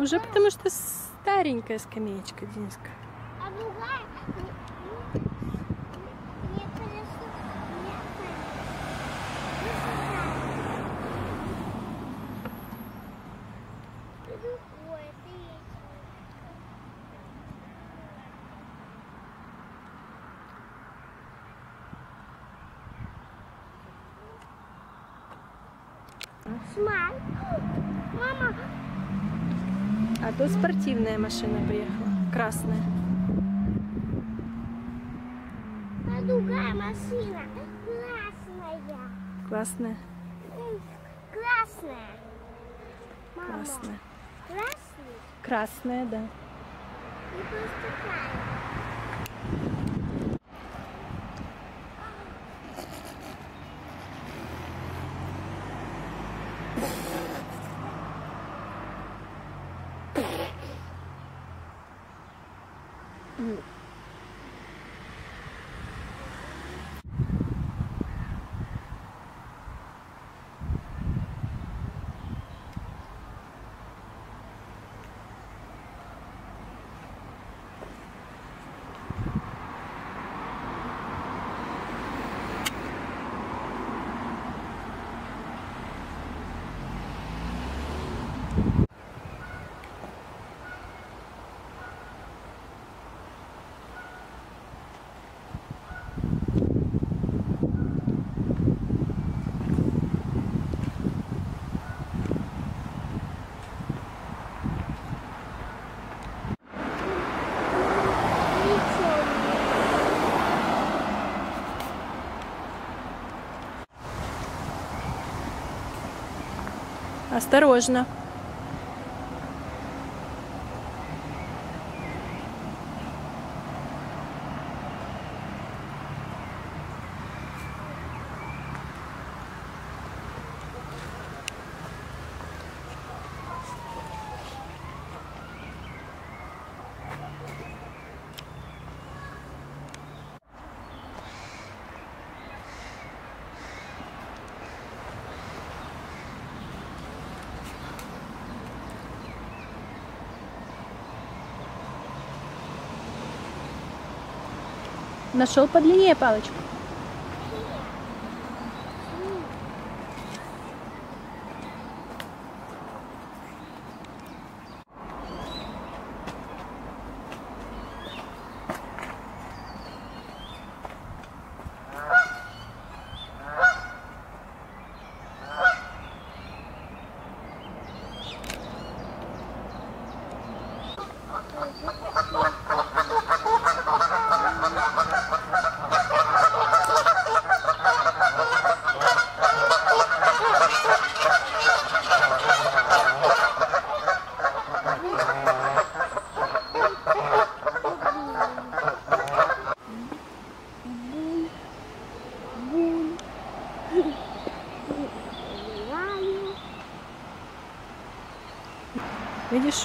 Уже потому что старенькая скамеечка, Дениска. А другая... Мне кажется, другое, Смай. Мама. А тут спортивная машина приехала, красная. А другая машина красная. Классная? Красная. Мама. Классная. Красный? Красная, да. И просто красный. Осторожно. Нашел подлиннее палочку? Видишь?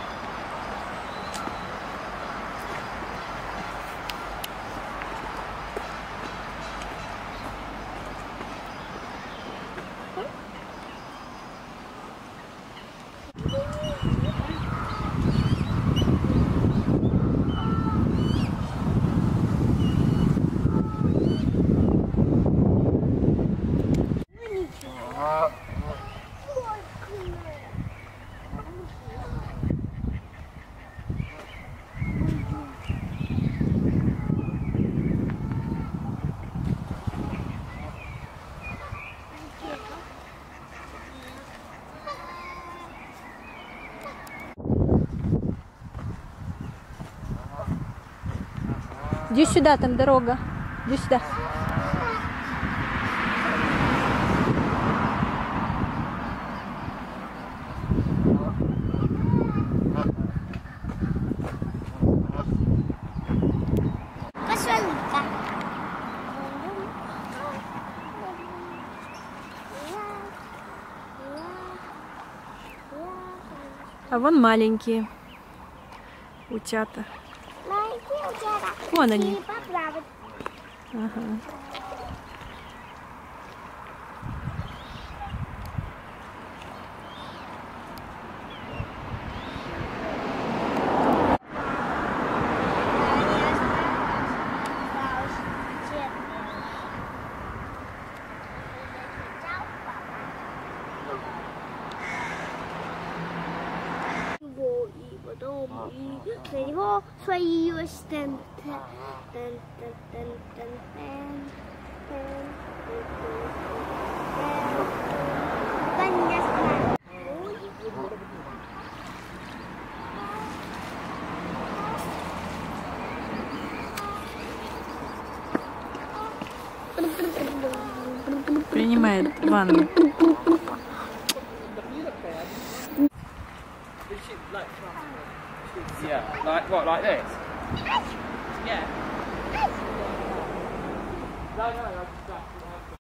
Иди сюда, там дорога. Иди сюда. Посмотри-ка. А вон маленькие утята. Вон они. Ага. 그리고 소유 스탬프 Принимает ванну. Yeah, like what, like this? Yeah. No,